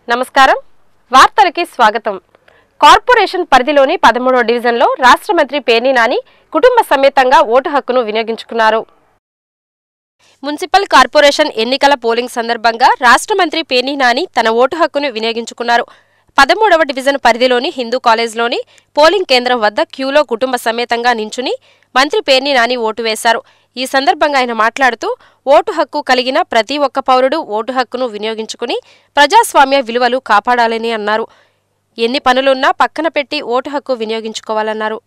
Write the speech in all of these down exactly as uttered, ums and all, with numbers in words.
నమస్కారం వార్తలకి స్వాగతం। కార్పొరేషన్ పరిధిలోని పదమూడవ డివిజన్లో రాష్ట్ర మంత్రి పేర్ని నాని కుటుంబ సమేతంగా ఓటు హక్కును వినియోగించుకున్నారు। మున్సిపల్ కార్పొరేషన్ ఎన్నికల పోలింగ్ సందర్భంగా రాష్ట్ర మంత్రి పేర్ని నాని తన ఓటు హక్కును వినియోగించుకున్నారు। పదమూడవ డివిజన్ పరిధిలోని హిందూ కాలేజ్లోని పోలింగ్ కేంద్రం వద్ద క్యూలో కుటుంబ సమేతంగా నించుని మంత్రి పేర్ని నాని ఓటు వేశారు। ఈ సందర్భంగా ఆయన మాట్లాడుతూ ఓటు హక్కు కలిగిన ప్రతి ఒక్క పౌరుడు ఓటు హక్కును వినియోగించుకుని ప్రజాస్వామ్య విలువలు కాపాడాలని అన్నారు। ఎన్ని పనులున్నా పక్కన పెట్టి ఓటు హక్కు వినియోగించుకోవాలన్నారు।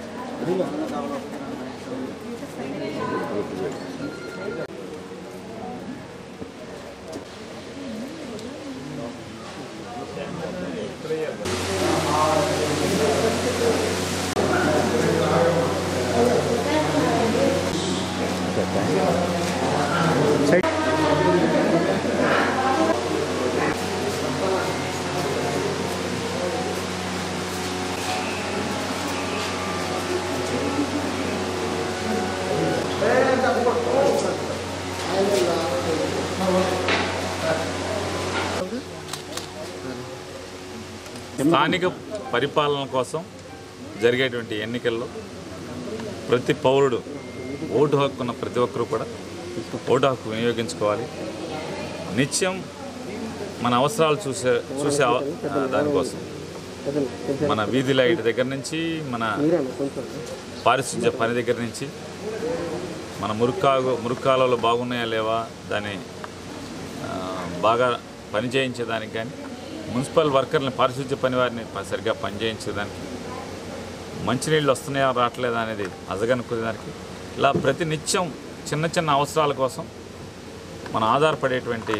స్థానిక పరిపాలన కోసం జరిగేటువంటి ఎన్నికల్లో ప్రతి పౌరుడు ఓటు హక్కు ఉన్న ప్రతి ఒక్కరూ కూడా ఓటు హక్కు వినియోగించుకోవాలి। నిత్యం మన అవసరాలు చూసే చూసే దానికోసం మన వీధి లైట్ దగ్గర నుంచి మన పారిశుద్ధ్య పని దగ్గర నుంచి మన మురుక్కాగు మురుక్కాలలో బాగున్నాయా లేవా దాన్ని బాగా పని చేయించేదానికి కానీ మున్సిపల్ వర్కర్ని పారిశుద్ధ్య పని వారిని సరిగ్గా పనిచేయించేదానికి మంచినీళ్ళు వస్తున్నాయా రావట్లేదా అనేది అజగనుకునేదానికి ఇలా ప్రతి నిత్యం చిన్న చిన్న అవసరాల కోసం మనం ఆధారపడేటువంటి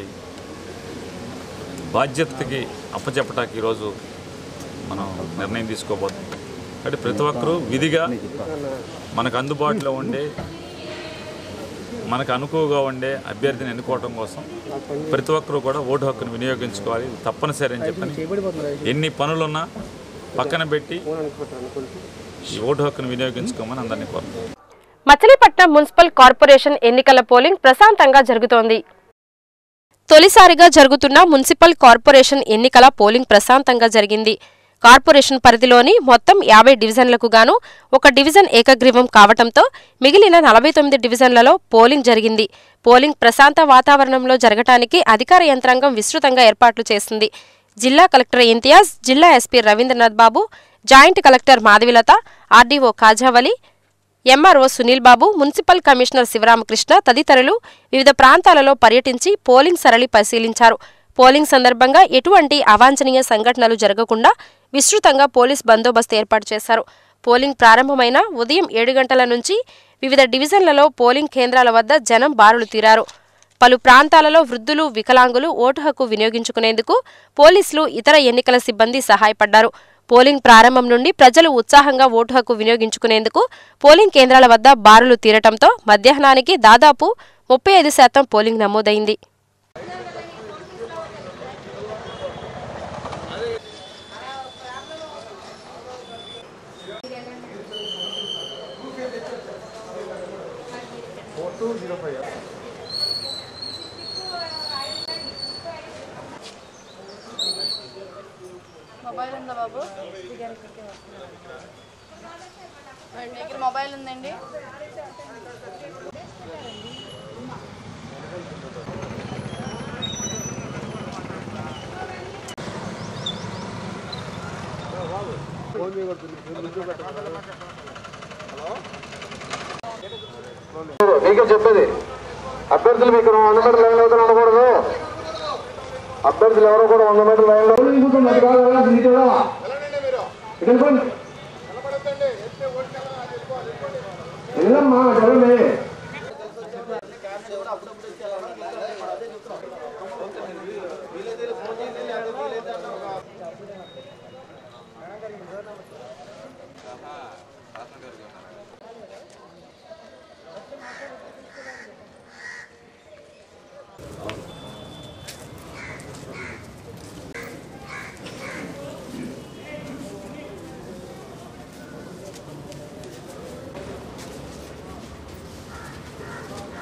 బాధ్యతకి అప్పచెప్పటానికి ఈరోజు మనం నిర్ణయం తీసుకోబోతున్నాం। కాబట్టి ప్రతి ఒక్కరూ విధిగా మనకు అందుబాటులో ఉండే మనకు అనుకువగా ఉండే అభ్యర్థిని ఎన్నుకోవడం కోసం ప్రతి ఒక్కరూ కూడా ఓటు హక్కును వినియోగించుకోవాలి, తప్పనిసరి అని చెప్పని ఎన్ని పనులున్నా పక్కన పెట్టి ఈ ఓటు హక్కును వినియోగించుకోమని అందరినీ కోరుతున్నాం। మచిలీపట్నం మున్సిపల్ కార్పొరేషన్ ఎన్నికల పోలింగ్ ప్రశాంతంగా జరుగుతోంది। తొలిసారిగా జరుగుతున్న మున్సిపల్ కార్పొరేషన్ ఎన్నికల పోలింగ్ ప్రశాంతంగా జరిగింది। కార్పొరేషన్ పరిధిలోని మొత్తం యాభై డివిజన్లకు గాను ఒక డివిజన్ ఏకగ్రీవం కావటంతో మిగిలిన నలభై తొమ్మిది డివిజన్లలో పోలింగ్ జరిగింది। పోలింగ్ ప్రశాంత వాతావరణంలో జరగటానికి అధికార యంత్రాంగం విస్తృతంగా ఏర్పాట్లు చేసింది। జిల్లా కలెక్టర్ ఇంతియాజ్, జిల్లా SP Ravindranath Babu, joint collector Madhavilatha, RDO Kajavali, MRO Sunil Babu, municipal commissioner Sivaramakrishna తదితరులు వివిధ ప్రాంతాలలో పర్యటించి పోలింగ్ సరళి పరిశీలించారు। పోలింగ్ సందర్భంగా ఎటువంటి అవాంఛనీయ సంఘటనలు జరగకుండా విస్తృతంగా పోలీస్ బందోబస్తు ఏర్పాటు చేశారు। పోలింగ్ ప్రారంభమైన ఉదయం ఏడు గంటల నుంచి వివిధ డివిజన్లలో పోలింగ్ కేంద్రాల వద్ద జనం బారులు తీరారు। పలు ప్రాంతాలలో వృద్ధులు, వికలాంగులు ఓటు హక్కు వినియోగించుకునేందుకు పోలీసులు, ఇతర ఎన్నికల సిబ్బంది సహాయపడ్డారు। పోలింగ్ ప్రారంభం నుండి ప్రజలు ఉత్సాహంగా ఓటు హక్కు వినియోగించుకునేందుకు పోలింగ్ కేంద్రాల వద్ద బారులు తీరటంతో మధ్యాహ్నానికి దాదాపు ముప్పై ఐదు శాతం పోలింగ్ నమోదైంది। మొబైల్ ఉందా బాబు? మీ దగ్గర మొబైల్ ఉందండి? మీకే చెప్పేది అభ్యర్థులు మీకు వంద మీటర్ లైన్ అవుతారు అనకూడదు। అభ్యర్థులు ఎవరో కూడా వంద మీటర్ లైన్ లో వెళ్ళమ్మా చదవండి।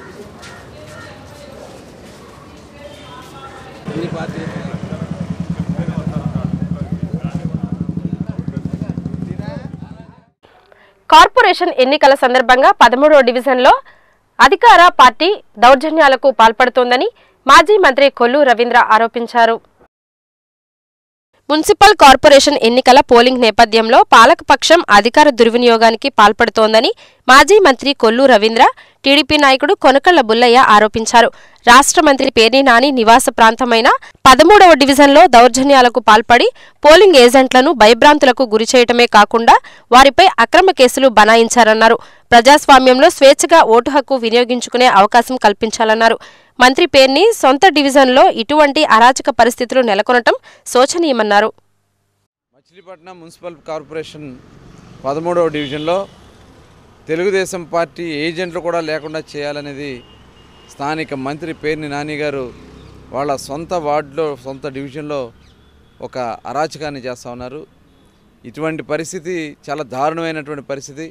అన్ని పార్టీలు కార్పొరేషన్ ఎన్నికల సందర్భంగా పదమూడవ డివిజన్లో అధికార పార్టీ దౌర్జన్యాలకు పాల్పడుతోందని మాజీ మంత్రి కొల్లు రవీంద్ర ఆరోపించారు. మున్సిపల్ కార్పొరేషన్ ఎన్నికల పోలింగ్ నేపథ్యంలో పాలకపక్షం అధికార దుర్వినియోగానికి పాల్పడుతోందని మాజీ మంత్రి కొల్లు రవీంద్ర, టీడీపీ నాయకుడు కొనకళ్ల బుల్లయ్య ఆరోపించారు. రాష్ట్ర మంత్రి పేర్ని నాని నివాస ప్రాంతమైన పదమూడవ డివిజన్లో దౌర్జన్యాలకు పాల్పడి పోలింగ్ ఏజెంట్లను భయభ్రాంతులకు గురిచేయటమే కాకుండా వారిపై అక్రమ కేసులు బనాయించారన్నారు. ప్రజాస్వామ్యంలో స్వేచ్ఛగా ఓటు హక్కు వినియోగించుకునే అవకాశం కల్పించాలన్నారు. మంత్రి పేర్ని సొంత డివిజన్లో ఇటువంటి అరాచక పరిస్థితులు నెలకొనటం శోచనీయమన్నారు. మచిలీపట్నం మున్సిపల్ కార్పొరేషన్ పదమూడవ డివిజన్లో తెలుగుదేశం పార్టీ ఏజెంట్లు కూడా లేకుండా చేయాలనేది స్థానిక మంత్రి పేర్ని నాని గారు వాళ్ళ సొంత వార్డులో సొంత డివిజన్లో ఒక అరాచకాన్ని చేస్తూ ఉన్నారు. ఇటువంటి పరిస్థితి చాలా దారుణమైనటువంటి పరిస్థితి.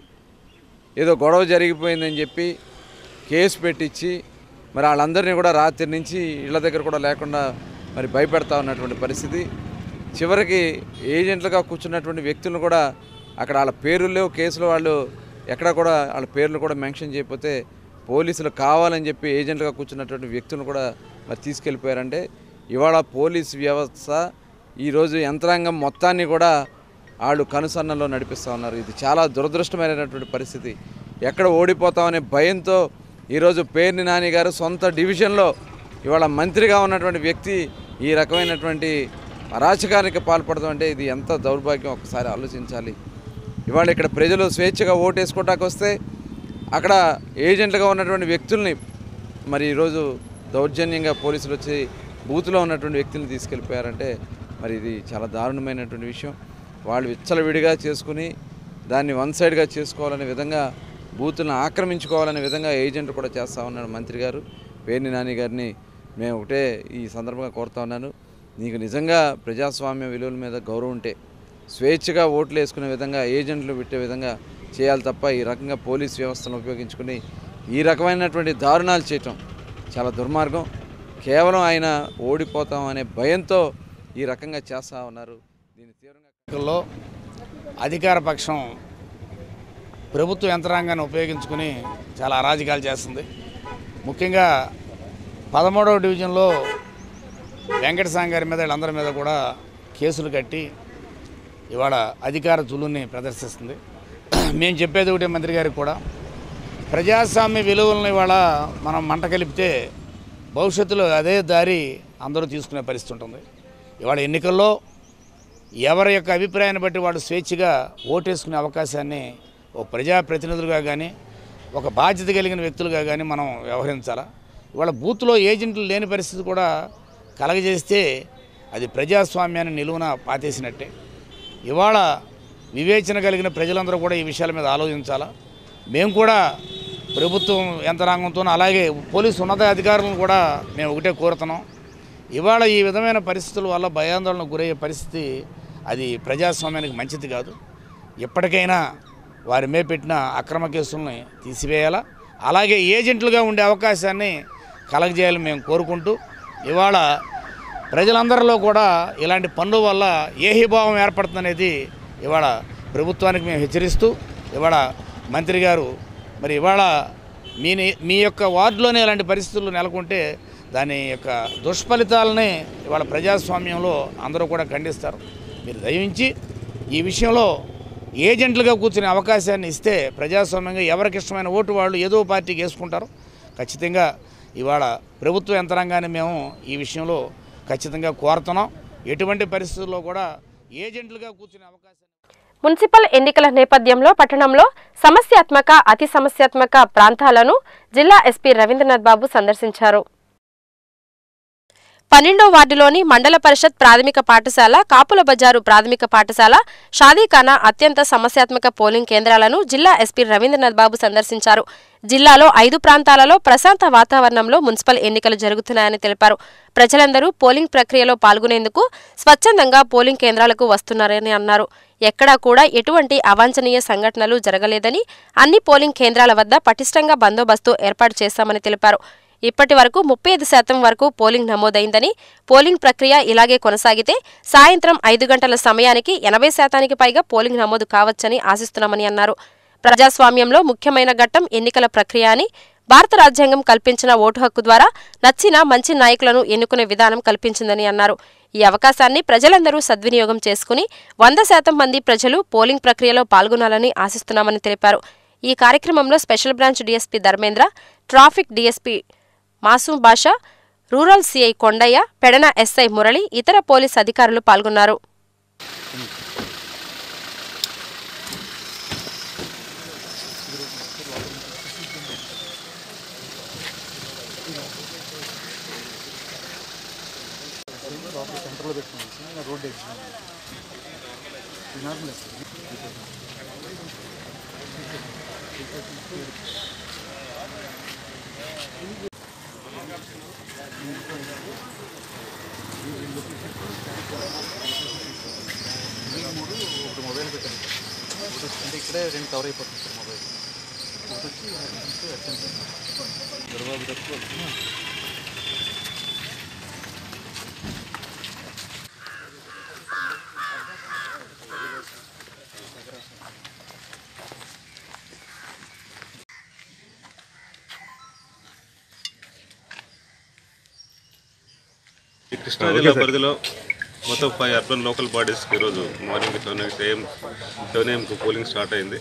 ఏదో గొడవ జరిగిపోయిందని చెప్పి కేసు పెట్టించి మరి వాళ్ళందరినీ కూడా రాత్రి నుంచి ఇళ్ల దగ్గర కూడా లేకుండా మరి భయపెడతా ఉన్నటువంటి పరిస్థితి. చివరికి ఏజెంట్లుగా కూర్చున్నటువంటి వ్యక్తులను కూడా అక్కడ వాళ్ళ పేర్లు లేవు, కేసులు వాళ్ళు ఎక్కడ కూడా వాళ్ళ పేర్లు కూడా మెన్షన్ చేయకపోతే పోలీసులు కావాలని చెప్పి ఏజెంట్లుగా కూర్చున్నటువంటి వ్యక్తులను కూడా మరి తీసుకెళ్ళిపోయారంటే ఇవాళ పోలీస్ వ్యవస్థ ఈరోజు యంత్రాంగం మొత్తాన్ని కూడా వాళ్ళు కనుసన్నల్లో నడిపిస్తూ ఉన్నారు. ఇది చాలా దురదృష్టమైనటువంటి పరిస్థితి. ఎక్కడ ఓడిపోతామనే భయంతో ఈరోజు పేర్ని నాని గారు సొంత డివిజన్లో ఇవాళ మంత్రిగా ఉన్నటువంటి వ్యక్తి ఈ రకమైనటువంటి అరాచకానికి పాల్పడతాం అంటే ఇది ఎంత దౌర్భాగ్యం ఒకసారి ఆలోచించాలి. ఇవాళ ఇక్కడ ప్రజలు స్వేచ్ఛగా ఓటు వేసుకోవడానికి వస్తే అక్కడ ఏజెంట్లుగా ఉన్నటువంటి వ్యక్తుల్ని మరి ఈరోజు దౌర్జన్యంగా పోలీసులు వచ్చి బూత్లో ఉన్నటువంటి వ్యక్తుల్ని తీసుకెళ్ళిపోయారంటే మరి ఇది చాలా దారుణమైనటువంటి విషయం. వాళ్ళు విచ్చలవిడిగా చేసుకుని దాన్ని వన్ సైడ్గా చేసుకోవాలనే విధంగా బూతులను ఆక్రమించుకోవాలనే విధంగా ఏజెంట్ కూడా చేస్తూ ఉన్నాడు మంత్రి గారు. పేర్ని నాని గారిని మేము ఒకటే ఈ సందర్భంగా కోరుతా ఉన్నాను, నీకు నిజంగా ప్రజాస్వామ్య విలువల మీద గౌరవం ఉంటే స్వేచ్ఛగా ఓట్లు వేసుకునే విధంగా ఏజెంట్లు పెట్టే విధంగా చేయాలి తప్ప ఈ రకంగా పోలీస్ వ్యవస్థను ఉపయోగించుకుని ఈ రకమైనటువంటి దారుణాలు చేయటం చాలా దుర్మార్గం. కేవలం ఆయన ఓడిపోతాం అనే భయంతో ఈ రకంగా చేస్తూ ఉన్నారు. దీని తీవ్రంగా అధికార పక్షం ప్రభుత్వ యంత్రాంగాన్ని ఉపయోగించుకుని చాలా అరాజకాలు చేస్తుంది. ముఖ్యంగా పదమూడవ డివిజన్లో వెంకటస్వామి గారి మీద వీళ్ళందరి మీద కూడా కేసులు కట్టి ఇవాళ అధికార జులుని ప్రదర్శిస్తుంది. మేము చెప్పేది ఒకటే మంత్రి గారికి కూడా, ప్రజాస్వామ్య విలువలను ఇవాళ మనం మంట కలిపితే భవిష్యత్తులో అదే దారి అందరూ తీసుకునే పరిస్థితి ఉంటుంది. ఇవాళ ఎన్నికల్లో ఎవరి యొక్క అభిప్రాయాన్ని బట్టి వాడు స్వేచ్ఛగా ఓటేసుకునే అవకాశాన్ని ఓ ప్రజాప్రతినిధులుగా కానీ ఒక బాధ్యత కలిగిన వ్యక్తులుగా కానీ మనం వ్యవహరించాలా. ఇవాళ బూత్లో ఏజెంట్లు లేని పరిస్థితి కూడా కలగజేస్తే అది ప్రజాస్వామ్యాన్ని నిలువున పాతేసినట్టే. ఇవాళ వివేచన కలిగిన ప్రజలందరూ కూడా ఈ విషయాల మీద ఆలోచించాలా. మేము కూడా ప్రభుత్వం యంత్రాంగంతో అలాగే పోలీసు ఉన్నతాధికారులను కూడా మేము ఒకటే కోరుతున్నాం. ఇవాళ ఈ విధమైన పరిస్థితుల వల్ల భయాందోళనకు గురయ్యే పరిస్థితి అది ప్రజాస్వామ్యానికి మంచిది కాదు. ఎప్పటికైనా వారి మీద పెట్టిన అక్రమ కేసుల్ని తీసివేయాలా, అలాగే ఏజెంట్లుగా ఉండే అవకాశాన్ని కలగజేయాలని మేము కోరుకుంటూ ఇవాళ ప్రజలందరిలో కూడా ఇలాంటి పనుల వల్ల ఏహీభావం ఏర్పడుతుందనేది ఇవాళ ప్రభుత్వానికి మేము హెచ్చరిస్తూ ఇవాళ మంత్రి గారు మరి ఇవాళ మీ మీ యొక్క వార్డులోనే ఇలాంటి పరిస్థితులు నెలకొంటే దాని యొక్క దుష్ఫలితాలని ఇవాళ ప్రజాస్వామ్యంలో అందరూ కూడా ఖండిస్తారు. మీరు దయించి ఈ విషయంలో ఏజెంట్లుగా కూర్చునే అవకాశాన్ని ఇస్తే ప్రజాస్వామ్యంగా ఎవరికి ఇష్టమైన ఓటు వాళ్ళు ఏదో పార్టీకి వేసుకుంటారు. ఖచ్చితంగా ఇవాళ ప్రభుత్వ యంత్రాంగాన్ని మేము ఈ విషయంలో ఖచ్చితంగా కోరుతున్నాం. ఎటువంటి పరిస్థితుల్లో కూడా ఏజెంట్లుగా కూర్చునే అవకాశం. మున్సిపల్ ఎన్నికల నేపథ్యంలో పట్టణంలో సమస్యాత్మక అతి సమస్యాత్మక ప్రాంతాలను జిల్లా ఎస్పీ రవీంద్రనాథ్ బాబు సందర్శించారు. పన్నెండో వార్డులోని మండల పరిషత్ ప్రాథమిక పాఠశాల, కాపుల బజారు ప్రాథమిక పాఠశాల, షాదీఖానా అత్యంత సమస్యాత్మక పోలింగ్ కేంద్రాలను జిల్లా ఎస్పీ రవీంద్రనాథ్ బాబు సందర్శించారు. జిల్లాలో ఐదు ప్రాంతాలలో ప్రశాంత వాతావరణంలో మున్సిపల్ ఎన్నికలు జరుగుతున్నాయని తెలిపారు. ప్రజలందరూ పోలింగ్ ప్రక్రియలో పాల్గొనేందుకు స్వచ్ఛందంగా పోలింగ్ కేంద్రాలకు వస్తున్నారని అన్నారు. ఎక్కడా కూడా ఎటువంటి అవాంఛనీయ సంఘటనలు జరగలేదని, అన్ని పోలింగ్ కేంద్రాల వద్ద పటిష్టంగా బందోబస్తు ఏర్పాటు చేశామని తెలిపారు. ఇప్పటి వరకు ముప్పై ఐదు శాతం వరకు పోలింగ్ నమోదైందని, పోలింగ్ ప్రక్రియ ఇలాగే కొనసాగితే సాయంత్రం ఐదు గంటల సమయానికి ఎనభై శాతానికి పైగా పోలింగ్ నమోదు కావచ్చని ఆశిస్తున్నామని అన్నారు. ప్రజాస్వామ్యంలో ముఖ్యమైన ఘట్టం ఎన్నికల ప్రక్రియ అని, భారత రాజ్యాంగం కల్పించిన ఓటు హక్కు ద్వారా నచ్చిన మంచి నాయకులను ఎన్నుకునే విధానం కల్పించిందని అన్నారు. ఈ అవకాశాన్ని ప్రజలందరూ సద్వినియోగం చేసుకుని వంద శాతం మంది ప్రజలు పోలింగ్ ప్రక్రియలో పాల్గొనాలని ఆశిస్తున్నామని తెలిపారు. ఈ కార్యక్రమంలో special branch DSP Dharmendra, traffic DSP Masoom Basha, rural CI Kondaiah, Pedana SI Murali, ఇతర పోలీస్ అధికారులు పాల్గొన్నారు. అంటే ఇక్కడే రెండు కవర్ అయిపోతుంది సార్ మొబైల్ వచ్చి కృష్ణా జిల్లా పరిధిలో మొత్తం ఫైవ్ అర్బన్ లోకల్ బాడీస్కి ఈరోజు మార్నింగ్ సెవెన్ ఏఎం సెవెన్ ఏఎంకు పోలింగ్ స్టార్ట్ అయింది.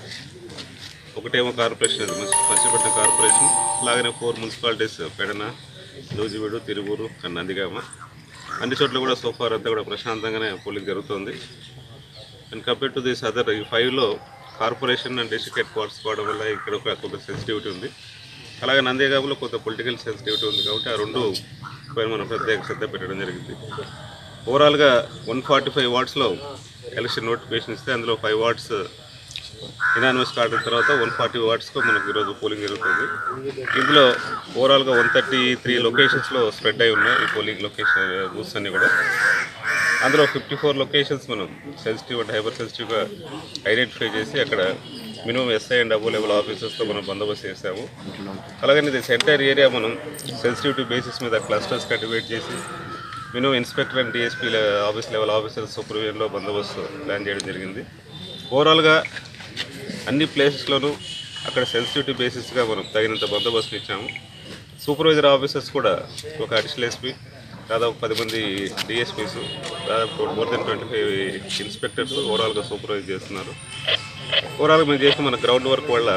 ఒకటేమో కార్పొరేషన్, మచిలీపట్నం కార్పొరేషన్, అలాగనే four municipalities Pedana, Nuzvid, Tiruvuru and Nandigama. అన్ని చోట్ల కూడా సోఫార్ అంతా కూడా ప్రశాంతంగానే పోలింగ్ జరుగుతుంది. And compare to this other ఈ ఫైవ్లో corporation and district headquarters పోవడం వల్ల ఇక్కడ ఒక కొంత సెన్సిటివిటీ ఉంది. అలాగే నందిగామలో కొంత పొలిటికల్ సెన్సిటివిటీ ఉంది కాబట్టి ఆ రెండు పైన మనం ప్రత్యేక శ్రద్ధ పెట్టడం జరిగింది. ఓవరాల్గా వన్ ఫార్టీ ఫైవ్ వార్డ్స్లో ఎలక్షన్ నోటిఫికేషన్ ఇస్తే అందులో ఫైవ్ వార్డ్స్ ఇనానిమస్ కార్డ్ అయిన తర్వాత వన్ ఫార్టీ వార్డ్స్కు మనకు ఈరోజు పోలింగ్ జరుగుతుంది. ఇందులో ఓవరాల్గా వన్ థర్టీ త్రీ లొకేషన్స్లో స్ప్రెడ్ అయి ఉన్నాయి ఈ పోలింగ్ లొకేషన్ బూత్స్ అన్నీ కూడా. అందులో ఫిఫ్టీ ఫోర్ లొకేషన్స్ మనం సెన్సిటివ్ అండ్ హైపర్ సెన్సిటివ్గా ఐడెంటిఫై చేసి అక్కడ minimum SI and above level ఆఫీసర్స్తో మనం బందోబస్తు చేసాము. అలాగని దిస్ ఎంటైర్ ఏరియా మనం సెన్సిటివిటీ బేసిస్ మీద క్లస్టర్స్గా డివైడ్ చేసి minimum inspector and DSP office level officers సూపర్విజన్లో బందోబస్తు ప్లాన్ చేయడం జరిగింది. ఓవరాల్గా అన్ని ప్లేసెస్లోనూ అక్కడ సెన్సిటివిటీ బేసిస్గా మనం తగినంత బందోబస్తు ఇచ్చాము. సూపర్వైజర్ ఆఫీసర్స్ కూడా ఒక అడిషనల్ ఎస్పీ, దాదాపు పది మంది డిఎస్పీస్, దాదాపు more than twenty five inspectors ఓవరాల్గా సూపర్వైజ్ చేస్తున్నారు. ఓవరాల్గా మేము చేసిన మన గ్రౌండ్ వర్క్ వల్ల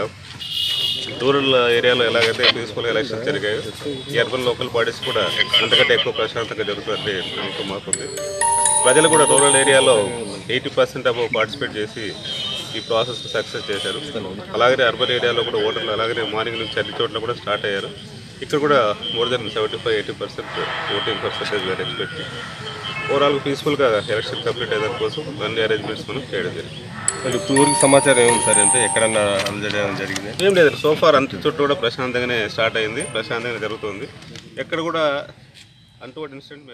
రూరల్ ఏరియాలో ఎలాగైతే పీస్ఫుల్గా ఎలక్షన్స్ జరిగాయో ఈ అర్బన్ లోకల్ బాడీస్ కూడా అంతకంటే ఎక్కువ ప్రశాంతంగా జరుగుతుంది నమ్మకం మాకుంది. ప్రజలు కూడా రూరల్ ఏరియాలో ఎయిటీ పర్సెంట్ అబౌవ్ పార్టిసిపేట్ చేసి ఈ ప్రాసెస్ సక్సెస్ చేశారు. అలాగనే అర్బన్ ఏరియాలో కూడా ఓటర్లు అలాగనే మార్నింగ్ నుంచి అన్ని చోట్ల కూడా స్టార్ట్ అయ్యారు. ఇక్కడ కూడా more than seventy five eighty percent voting percentage we're expect. Overall పీస్ఫుల్గా ఎలక్షన్ కంప్లీట్ అయ్యేదాని కోసం అన్ని అరేంజ్మెంట్స్ మనం చేయడం జరిగింది. పూర్తి సమాచారం ఏముంది సార్? అంటే ఎక్కడన్నా అలజడి జరిగింది? ఏం లేదు, సోఫార్ అంత చుట్టూ కూడా ప్రశాంతంగానే స్టార్ట్ అయింది, ప్రశాంతంగా జరుగుతుంది. ఎక్కడ కూడా అంటువర్డ్ ఇన్సిడెంట్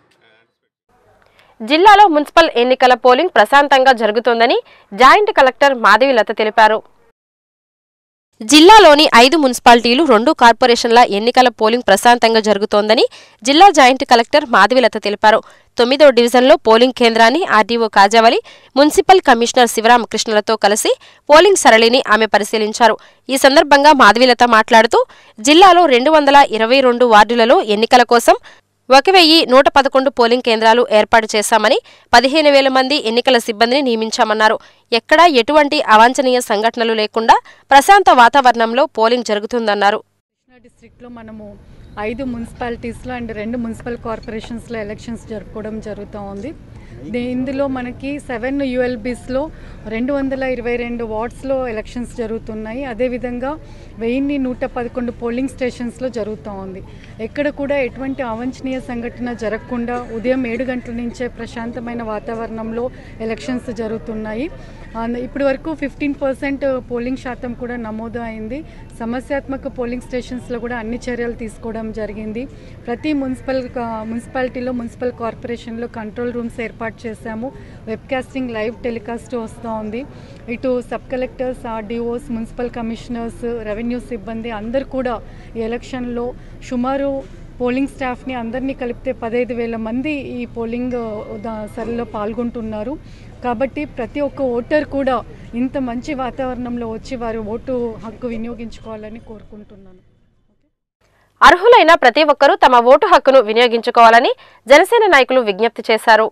జిల్లాలో మున్సిపల్ ఎన్నికల పోలింగ్ ప్రశాంతంగా జరుగుతోందని జాయింట్ కలెక్టర్ మాధవీలత తెలిపారు. జిల్లాలోని ఐదు మున్సిపాలిటీలు, రెండు కార్పొరేషన్ల ఎన్నికల పోలింగ్ ప్రశాంతంగా జరుగుతోందని జిల్లా జాయింట్ కలెక్టర్ మాధవీలత తెలిపారు. తొమ్మిదో డివిజన్లో పోలింగ్ కేంద్రాన్ని ఆర్డీఓ కాజావలి, మున్సిపల్ కమిషనర్ శివరామకృష్ణలతో కలిసి పోలింగ్ సరళిని ఆమె పరిశీలించారు. ఈ సందర్భంగా మాధవీలత మాట్లాడుతూ జిల్లాలో రెండు వందల ఇరవై రెండు వార్డులలో ఎన్నికల కోసం ఒక వెయ్యి నూట పదకొండు పోలింగ్ కేంద్రాలు ఏర్పాటు చేశామని, పదిహేను వేల మంది ఎన్నికల సిబ్బందిని నియమించామన్నారు. ఎక్కడా ఎటువంటి అవాంఛనీయ సంఘటనలు లేకుండా ప్రశాంత వాతావరణంలో పోలింగ్ జరుగుతుందన్నారు. కృష్ణా డిస్ట్రిక్ట్లో మనము ఐదు మున్సిపాలిటీస్లో అండ్ రెండు మున్సిపల్ కార్పొరేషన్స్లో ఎలక్షన్స్ జరుపుకోవడం జరుగుతూ ఉంది. ఇందులో మనకి సెవెన్ యూఎల్బీస్లో రెండు వందల ఇరవై రెండు వార్డ్స్లో ఎలక్షన్స్ జరుగుతున్నాయి. అదేవిధంగా వెయ్యిన్ని నూట పదకొండు పోలింగ్ స్టేషన్స్లో జరుగుతూ ఉంది. ఎక్కడ కూడా ఎటువంటి అవాంఛనీయ సంఘటన జరగకుండా ఉదయం ఏడు గంటల నుంచే ప్రశాంతమైన వాతావరణంలో ఎలక్షన్స్ జరుగుతున్నాయి. ఇప్పటి వరకు ఫిఫ్టీన్ పర్సెంట్ పోలింగ్ శాతం కూడా నమోదు అయింది. సమస్యాత్మక పోలింగ్ స్టేషన్స్లో కూడా అన్ని చర్యలు తీసుకోవడం జరిగింది. ప్రతి మున్సిపల్ మున్సిపాలిటీలో మున్సిపల్ కార్పొరేషన్లో కంట్రోల్ రూమ్స్ ఏర్పాటు చేశాము. వెబ్కాస్టింగ్ లైవ్ టెలికాస్ట్ వస్తూ ఉంది. ఇటు sub collectors, RDOs, municipal commissioners, revenue సిబ్బంది అందరు కూడా ఈ ఎలక్షన్లో సుమారు పోలింగ్ స్టాఫ్ని అందరినీ కలిపితే పదహైదు వేల మంది ఈ పోలింగ్ సరళిలో పాల్గొంటున్నారు. కాబట్టి ప్రతి ఒక్క ఓటర్ కూడా ఇంత మంచి వాతావరణంలో వచ్చి వారు ఓటు హక్కు వినియోగించుకోవాలని కోరుకుంటున్నాను. అర్హులైన ప్రతి ఒక్కరూ తమ ఓటు హక్కును వినియోగించుకోవాలని జనసేన నాయకులు విజ్ఞప్తి చేశారు.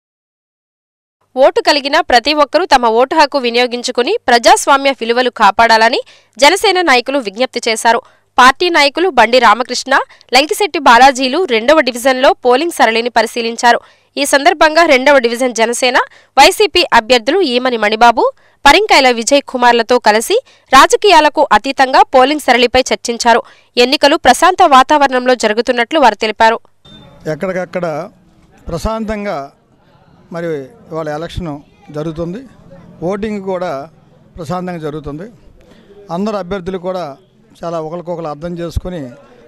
ఓటు కలిగిన ప్రతి ఒక్కరూ తమ ఓటు హక్కు వినియోగించుకుని ప్రజాస్వామ్య విలువలు కాపాడాలని జనసేన నాయకులు విజ్ఞప్తి చేశారు. పార్టీ నాయకులు బండి రామకృష్ణ, లంకిశెట్టి బాలాజీలు రెండవ డివిజన్లో పోలింగ్ సరళిని పరిశీలించారు. ఈ సందర్భంగా రెండవ డివిజన్ జనసేన, వైసీపీ అభ్యర్థులు ఈమని మణిబాబు, పరింకాయల విజయ్ కుమార్లతో కలిసి రాజకీయాలకు అతీతంగా పోలింగ్ సరళిపై చర్చించారు. ఎన్నికలు ప్రశాంత వాతావరణంలో జరుగుతున్నట్లు వారు తెలిపారు. ఎక్కడికక్కడ ప్రశాంతంగా మరి ఇవాళ ఎలక్షన్ జరుగుతుంది. ఓటింగ్ కూడా ప్రశాంతంగా జరుగుతుంది. అందరు అభ్యర్థులు కూడా చాలా ఒకరికొకరు అర్థం చేసుకుని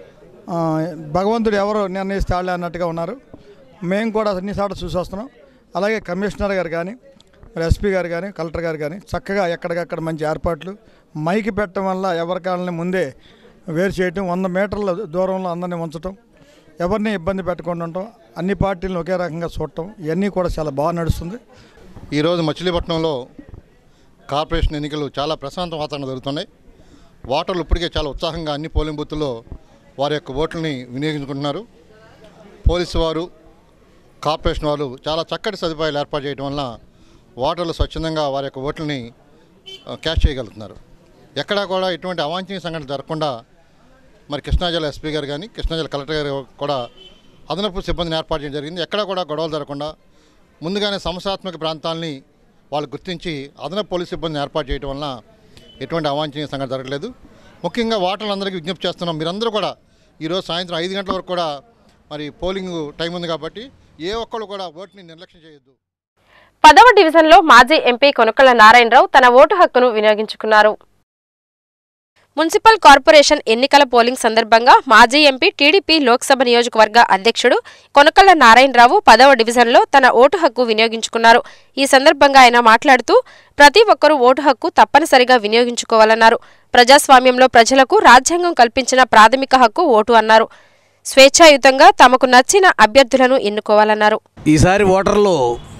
భగవంతుడు ఎవరు నిర్ణయిస్తాడులే అన్నట్టుగా ఉన్నారు. మేము కూడా అన్నిసార్లు చూసి వస్తున్నాం. అలాగే కమిషనర్ గారు కానీ, మరి ఎస్పీ గారు కానీ, కలెక్టర్ గారు కానీ చక్కగా ఎక్కడికక్కడ మంచి ఏర్పాట్లు, మైకి పెట్టడం వల్ల ఎవరి కాళ్ళని ముందే వేరు చేయటం, వంద మీటర్ల దూరంలో అందరినీ ఉంచటం, ఎవరిని ఇబ్బంది పెట్టకుండా ఉండటం, అన్ని పార్టీలను ఒకే రకంగా చూడటం, ఇవన్నీ కూడా చాలా బాగా నడుస్తుంది. ఈరోజు మచిలీపట్నంలో కార్పొరేషన్ ఎన్నికలు చాలా ప్రశాంత వాతావరణం జరుగుతున్నాయి. ఓటర్లు ఇప్పటికే చాలా ఉత్సాహంగా అన్ని పోలింగ్ బూత్తుల్లో వారి యొక్క ఓట్లని వినియోగించుకుంటున్నారు. పోలీసు వారు, కార్పొరేషన్ వారు చాలా చక్కటి సదుపాయాలు ఏర్పాటు చేయడం వలన ఓటర్లు స్వచ్ఛందంగా వారి యొక్క ఓట్లని క్యాష్ చేయగలుగుతున్నారు. ఎక్కడా కూడా ఎటువంటి అవాంఛనీయ సంఘటనలు జరగకుండా మరి కృష్ణా జిల్లా ఎస్పీ గారు కానీ, కృష్ణా జిల్లా కలెక్టర్ గారు కూడా అదనపు సిబ్బందిని ఏర్పాటు చేయడం జరిగింది. ఎక్కడా కూడా గొడవలు జరగకుండా ముందుగానే సమస్యాత్మక ప్రాంతాలని వాళ్ళు గుర్తించి అదనపు పోలీసు సిబ్బందిని ఏర్పాటు చేయడం వలన ఎటువంటి అవాంఛనీయ సంఘటన జరగలేదు. ముఖ్యంగా ఓటర్లందరికీ విజ్ఞప్తి చేస్తున్నాం, మీరందరూ కూడా ఈరోజు సాయంత్రం ఐదు గంటల వరకు కూడా మరి పోలింగ్ టైం ఉంది కాబట్టి ఏ ఒక్కరు కూడా ఓటుని నిర్లక్ష్యం చేయొద్దు. పదవ డివిజన్లో మాజీ ఎంపీ కొనకళ్ళ నారాయణరావు తన ఓటు హక్కును వినియోగించుకున్నారు. మున్సిపల్ కార్పొరేషన్ ఎన్నికల పోలింగ్ సందర్భంగా మాజీ ఎంపీ టీడీపీ లోక్సభ నియోజకవర్గ అధ్యక్షుడు కొనకళ్ళ నారాయణరావు పదవ డివిజన్లో తన ఓటు హక్కు వినియోగించుకున్నారు. ఈ సందర్భంగా ఆయన మాట్లాడుతూ ప్రతి ఒక్కరూ ఓటు హక్కు తప్పనిసరిగా వినియోగించుకోవాలన్నారు. ప్రజాస్వామ్యంలో ప్రజలకు రాజ్యాంగం కల్పించిన ప్రాథమిక హక్కు ఓటు అన్నారు. స్వేచ్ఛాయుతంగా తమకు నచ్చిన అభ్యర్థులను ఎన్నుకోవాలన్నారు. ఈసారి ఓటర్లు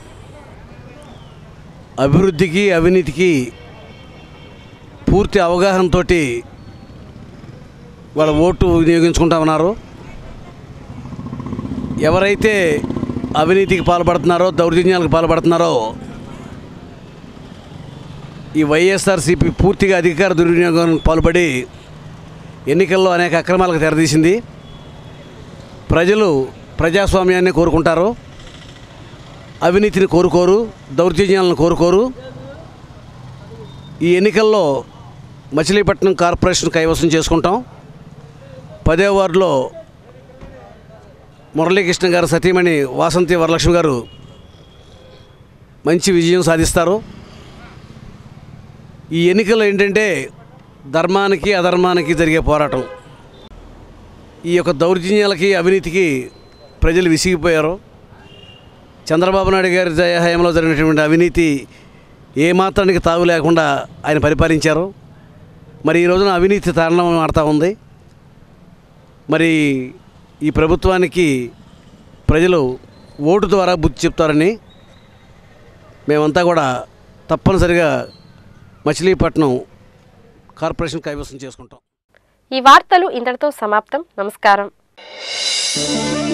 అభివృద్ధికి, అవినీతికి పూర్తి అవగాహనతో వాళ్ళ ఓటు వినియోగించుకుంటా ఉన్నారు. ఎవరైతే అవినీతికి పాల్పడుతున్నారో, దౌర్జన్యాలకు పాల్పడుతున్నారో ఈ వైఎస్ఆర్సీపీ పూర్తిగా అధికార దుర్వినియోగానికి పాల్పడి ఎన్నికల్లో అనేక అక్రమాలకు తెరదీసింది. ప్రజలు ప్రజాస్వామ్యాన్ని కోరుకుంటారు, అవినీతిని కోరుకోరు, దౌర్జన్యాలను కోరుకోరు. ఈ ఎన్నికల్లో మచిలీపట్నం కార్పొరేషన్ కైవసం చేసుకుంటాం. పదో వార్డులో మురళీకృష్ణ గారు సతీమణి వాసంతి వరలక్ష్మి గారు మంచి విజయం సాధిస్తారు. ఈ ఎన్నికల్లో ఏంటంటే ధర్మానికి అధర్మానికి జరిగే పోరాటం. ఈ యొక్క దౌర్జన్యాలకి, అవినీతికి ప్రజలు విసిగిపోయారు. చంద్రబాబు నాయుడు గారి హయాంలో జరిగినటువంటి అవినీతి ఏ మాత్రానికి తావు లేకుండా ఆయన పరిపాలించారు. మరి ఈ రోజున అవినీతి తాండవం ఆడుతూ ఉంది. మరి ఈ ప్రభుత్వానికి ప్రజలు ఓటు ద్వారా బుద్ధి చెప్తారని మేమంతా కూడా తప్పనిసరిగా మచిలీపట్నం కార్పొరేషన్ కైవసం చేసుకుంటాం. ఈ వార్తలు ఇంతటితో సమాప్తం. నమస్కారం.